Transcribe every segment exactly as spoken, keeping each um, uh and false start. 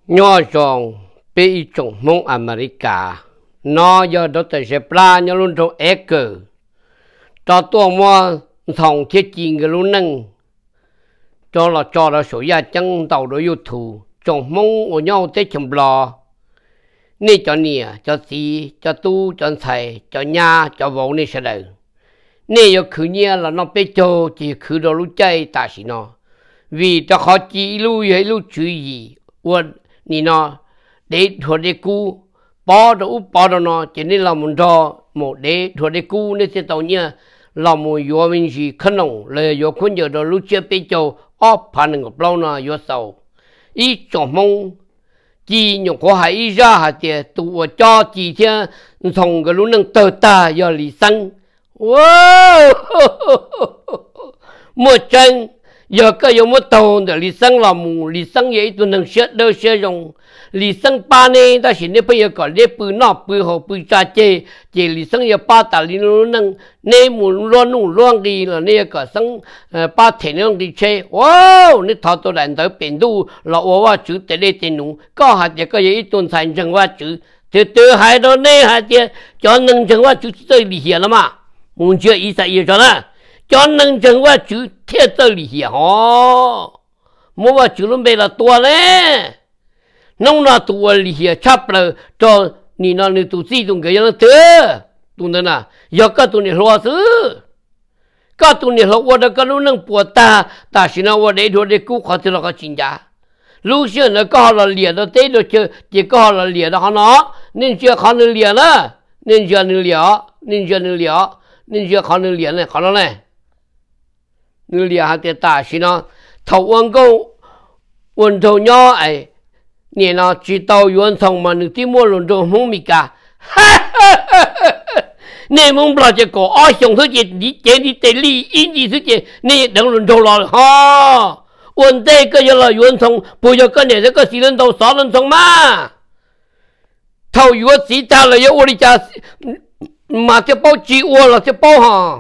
nhỏ chồng bị chồng mông America nó giờ đó tới sẽ pla nhau luôn trong ếch cờ cho tôi mua thòng thiết chi cái luôn nâng cho là cho là số gia chân tàu đối thủ chồng mông của nhau tới chồng lò nè cho nè cho gì cho tu cho thầy cho nhà cho vợ nè sẽ được nè giờ khử nhia là nó bị cho chỉ khử đồ lúc chơi ta chỉ nó vì cho họ chỉ lui hay lui chú ý quân nè nó để thôi để cú bỏ đồ bỏ đồ nó chỉ nên làm một trò một để thôi để cú nên sẽ tao nhia làm một yếu mình gì khăn nồng là yếu quân giờ đồ lúc chơi bị cho ốp phản ngọc lâu nó yếu sâu ý chọn mong chỉ nhục có hay ra hạt tiền tụ cho chỉ theo thằng cái lúc nâng tờ ta giờ lý sinh wow một chân giờ cái giống một tàu để lý sinh làm mù lý sinh vậy tụi nâng sẽ đâu sẽ dùng lý sinh ba này ta chỉ nên bây giờ có lấy bự nọ bự hồ bự cha chê chỉ lý sinh giờ ba ta lý lúc nâng nên muốn loan nung loan đi là nên có sinh ba thể nông đi chơi wow nên thọ tôi làm tới biển du là ô hoa chữ để lấy tiền nung có hạt giờ cái gì tuần thành chẳng hoa chữ từ từ hai đó nên hạt giờ cho nâng chẳng hoa chữ tới lý hiền lắm mà muốn chơi ý sao ý cho nó cho nâng chẳng hoa chữ thiết tới lý hiền ho mua hoa chữ luôn bây là tua đấy nông là tua lý hiền chắp là cho ni nó ni tu si tung cái nó thế tung đó na giờ các tu ni lo sư các tu ni lo qua đó các lu nâng bùa ta ta xin nó qua đấy thôi để cứu khó thì nó có chuyện gì lu xưa nó có là liền nó tới được chưa chỉ có là liền đó nó nên chưa khó nên liền đó nên chưa nên liền nên chưa nên liền nên chưa khó nên liền này khó nó này nên liền hạt ta xin nó thầu quân câu quân thầu nhỏ ấy nè nó chỉ tàu yuan thông mà nửa tiếng mua luôn rồi không bị cả nè mong bảo cho có ai xong thứ gì đi chơi đi chơi đi in gì thứ gì nè đừng luôn rồi là ha vấn đề cái gì là yuan thông bây giờ cái này cái gì lên đầu sáu lên thông mà thầu yuan chỉ ta là yuan đi cha mà cái bao chỉ yuan là cái bao ha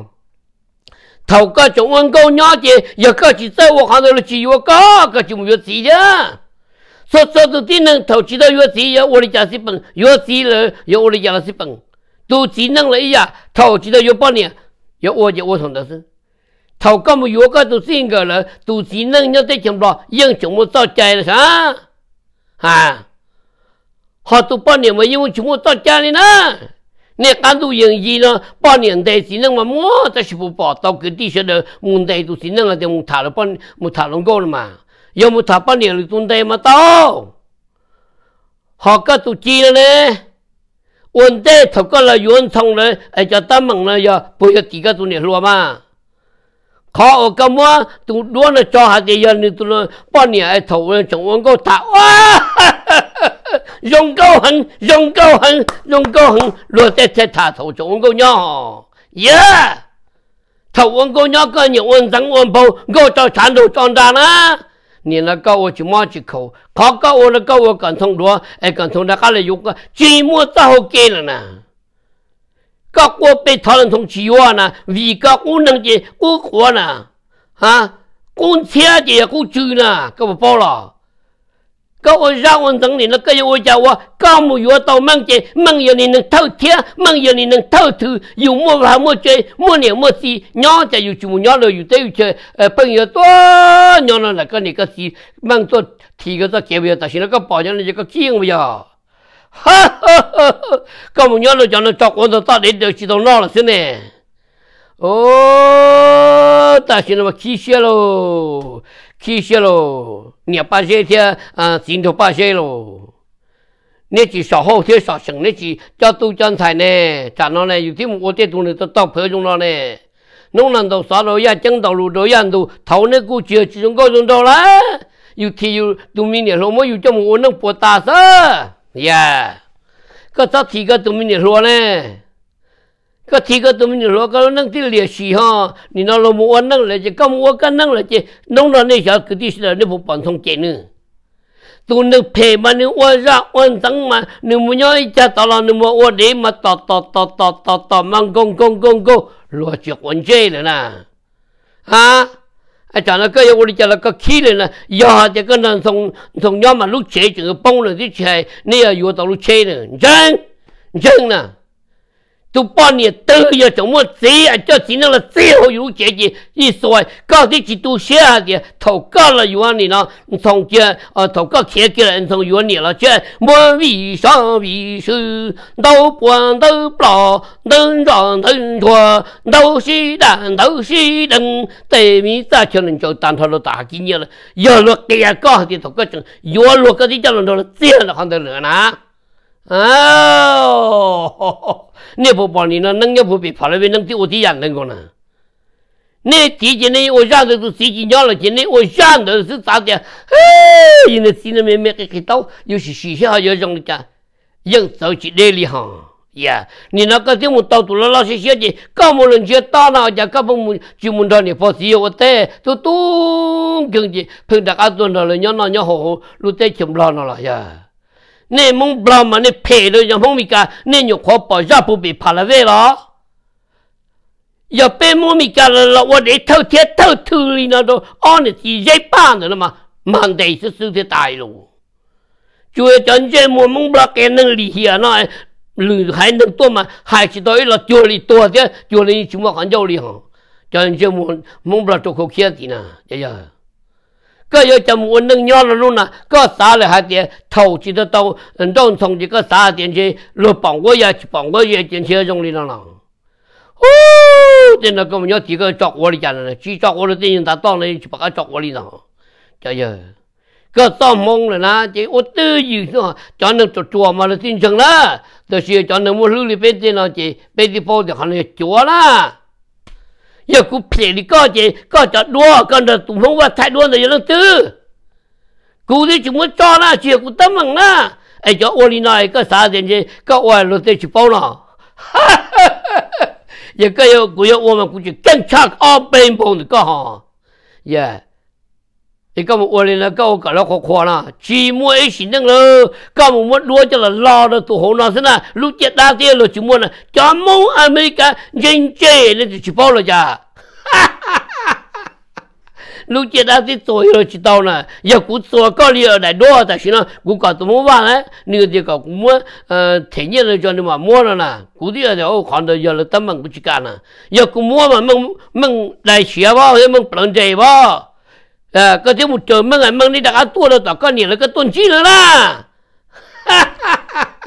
thầu cái chỗ yuan câu nhỏ gì giờ cái chỉ tới yuan hàng là chỉ yuan có cái chúng yuan chỉ chứ说说到底能投资到药企有我的家是本，药企了有我的家是本，都只能了一呀，投资到有半年，有我就我从的是，投咁么药个都是个了，都只能要得全部英雄我造假了啥？啊，好多半年嘛，因为全部造假了呢。你看到营业呢，半年的只能嘛么，但是不报道个地些的问题都只能了，就谈了半，没谈拢够了嘛。有冇谈半年里东西嘛到？好个都知了呢。问题头个了原创了，哎叫他们了呀，不要几个多年了嘛。考我干嘛？都乱了找下啲人，你都了半年哎头了，仲往个打哇！用够狠，用够狠，用够狠，落在在塔头仲往个鸟，耶！头往个鸟个人往上往跑，我到山头长大啦。你那个我就摸几口，考个我那个我敢通多，哎敢通那个来用个，寂寞早好给了呢。个我被讨论从几万呢，为个我能的我活呢，啊，公车的我住呢，个我包了。个我让我等你那个我叫我高木有到梦见梦有你能偷天，梦有你能偷土，有么还么追，么年么事，鸟就有就鸟了有得有去，呃朋友多鸟了那个那个事，梦做提个做结尾，但是那个保养那个经不要，哈哈哈哈，高木鸟了讲了照顾到到底就知道闹了是呢，哦，但是那么气血喽。气血咯，你八些天啊，心头八些咯。你只少好天少省，你只叫都讲菜呢，咋弄呢？有天我这东西都到培中了呢。弄难到啥了呀？讲道路都样都头那股节这种高中到了，有天有都明年了，我有这么我能不打死呀？个咋提个都明年说呢？个提个东西说个能的联系哈，你那老母我能了就咁我个能了就弄到那小个地是你不帮从见呢，都能陪嘛你我让我等嘛，你不要一家到了你么我得嘛到到到到到到忙公公公公落去混这了呢，啊， 哎，讲了个月我哋讲了个气人呢，呀，这个人从从要么路车整个崩了的车，你要有道路车呢，真真呢。都半年都要怎么这啊？叫只能了最后有姐姐一说，到底几度下的投稿了有你呢？从这呃投稿贴给人从有你了，这我为啥为是都管都不牢，能装能错，都是蛋都是人，对面咋可能就当他了大几年了？要落给呀搞的投稿整，要落个的叫人了这样的行的人啊！哦。你不帮你呢，能也不被跑那边能对我这样能够呢？你提前呢，我想的是十几年了，今天我想的是咋的？哎，现在心里面没给给到，有些学校要让人家人走起来了哈呀！你那个地方到多了那些小姐，搞么人家打那家，搞不么就么到你跑只有我带，都都跟着碰到阿多了，人家那家好，路带起不了那了呀。你蒙不了嘛？你赔了让蒙米干，你又可把人不被拍了位了？要被蒙米干了了，我得偷天偷偷里那都按你自己办的了嘛？满地是手的大路，就要真正我蒙不了给能理解那路还能多嘛？还知道一了叫你多的，叫你怎么看叫你哈？真正我蒙不了做口气的呢，这样。个要怎么能鸟了路呢？个啥了还得投资得到，嗯，当从这个啥点去，落帮我也去帮我也进去用力了啦。哦，真的根本要几个找我的家人了，去找我的电影他到那去把他找我的了，这样。个上梦了呢，这我都有说，讲能做做嘛了进城了，就是讲能我手里边的那这被的包的还能做了。要股撇的高点，高着多，跟着东风我太多的有人走，股的怎么抓了？结果他们了，哎，叫我里那一个啥人去，搞完了再去包了，哈哈哈哈！一个要股要我们估计更差二百磅的搞哈，耶！你干嘛我里那搞搞了可夸了，寂寞一心能了，干嘛我落着了拉了都好那是呢，路接大些了寂寞呢，加盟阿美干人家那就去包了家，哈哈哈！路接大些左右知道呢，要股做搞里来多但是呢，股搞怎么办呢？那个这个股么呃，天天的叫你嘛摸了呢，股的要我看到要了他们不去干了，要股摸嘛梦梦来学吧，要梦不能这吧。呃，个节目做梦啊梦，你大家多了大概年了个断气了啦，哈哈哈！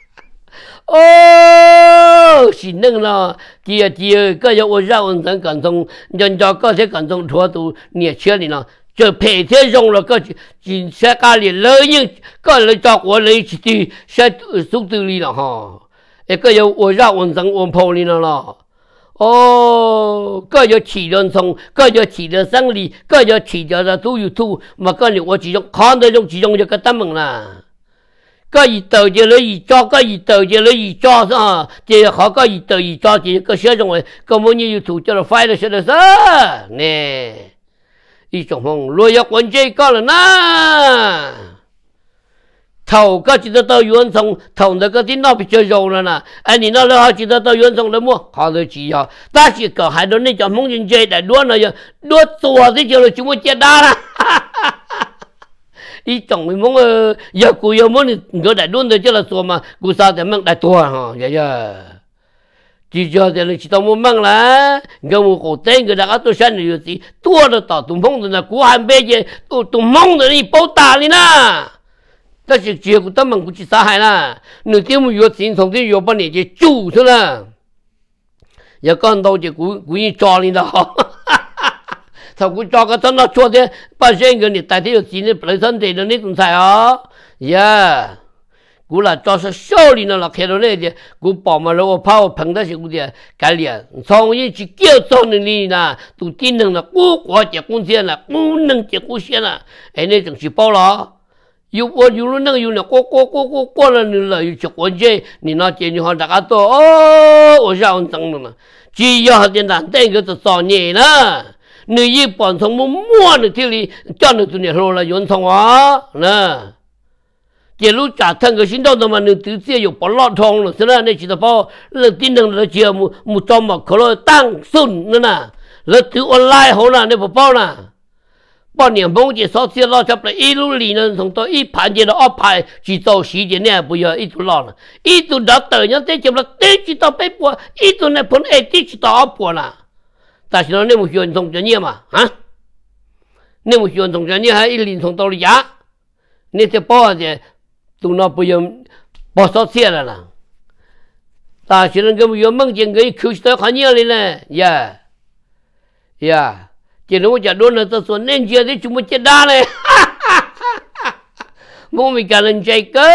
哦，是那个啦，第二第二个要我让我人感动，人家个些感动错都年轻人了，就白天用了个进山家里老人个人找我人一起的山速度里了哈，一个要我让我人我跑里了啦。哦，个要起人从，个要起人生理，个要起人的都有图，嘛个你我其中看到种其中就个得门啦。个一斗就了一抓，个一斗就了一抓上，这好个一斗一抓，这个小种为，个么你有图叫了快了些的噻，呢？一种风若要关这个了呢？头个记得到原从头那个电脑比较肉了呢，哎，你那还记得到原从了么？好多记呀，但是个还都那叫梦人节的乱了呀，乱做的就了就么简单了，哈哈哈！你总会梦呃，要古要梦你你来乱的就来做嘛，古啥的梦来多哈，呀呀，就叫的你知道么梦啦？你看我我整个大家都想的有些多了到东风的那古汉北京都都梦的你包打你啦。但是结果他们估计杀害了，你这么有钱从这有把你就揪出了，也看到就故故意抓你了哈，他故抓个他那做的把这个你带的有钱的本身的那种菜啊，呀，古来抓是小里了，看到那些古宝嘛，如果怕我碰到些古的改脸，从一去叫做的你呢，都顶能了，古国结婚线了，不能结婚线了，哎，那种去包了。有我有了那个有了，过过过过过了你了，有结婚节，你那节你好大家都哦，我想整了嘛，只要点难等个就少年了，你一般从我摸的这里叫你做年后了，原从啊，那这路家腾个心到的嘛，你直接有不老通了，是吧？你记得包那顶能的节目，木招嘛，可能当顺了呢，那对我来后呢，你不包了。 半年梦见所写了，差不多一路里呢，从到一盘的安排去做时间呢，不要一直老了，一直到等人在就了，对去到北部，一直呢碰哎，对去到阿婆了。但是呢，你们选从专业嘛，啊？你们选从专业还一零从到了家，你这包的都那不用包所写了啦。但是呢，我们有梦见个口是到看见了呢，呀呀。chỉ nó chả đốn là tôi xuống nên chưa thấy chúng mình chết đa này muốn mình cả lần chạy cơ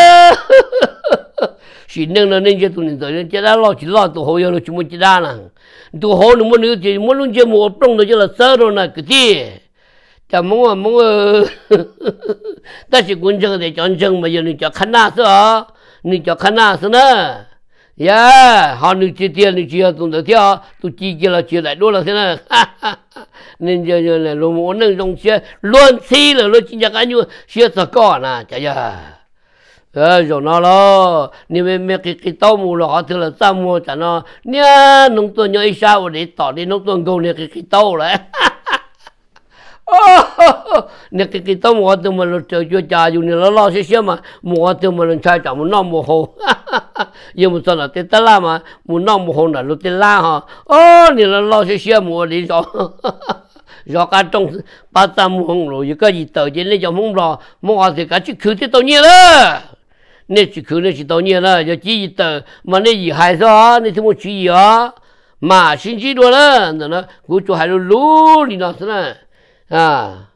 chỉ nên là nên chưa tụi mình tới chết đa lo chỉ lo tụi hồi giờ là chúng mình chết đa nè tụi hồi nó muốn nữa thì muốn luôn chơi một trong đó cho là sơ rồi nè cái gì chả muốn muốn ta chỉ quan trọng để chọn chừng mà giờ mình chọn khăn nào sao mình chọn khăn nào sao nữa yeah họ nữ chỉ tiền nữ chỉ tụi nó theo tụi chỉ kia là chỉ lại đôi là thế này nên giờ giờ này luôn muốn nâng trong xe luôn xí là luôn chỉ nhắc anh như xe sợ con à chả giờ ờ rồi nó lo nếu mấy mấy cái cái tàu mù nó thì là sao mua chả nó nhá nông tuần nhớ sao để tỏ đi nông tuần gầu này cái cái tàu lại nè cái cái tàu mua từ mình chơi chơi trà dùng này nó lo xe xe mà mua từ mình chơi chẳng muốn nom mua hồ giờ một số là tết la mà muốn nom mua hồ là lúc tết la ha ô này là lo xe xe mua đi rồi rồi cả trong ba trăm mua hồ rồi cái gì tới trên này cho không lo mua thì cả chỉ khử thì tao nhiều đó nè chỉ khử nè chỉ tao nhiều đó giờ chỉ gì tới mà nè gì hay sao nè thì muốn chỉ gì á mà xin chỉ đùa đó nó cũng cho hay lú lú đi nó thế này à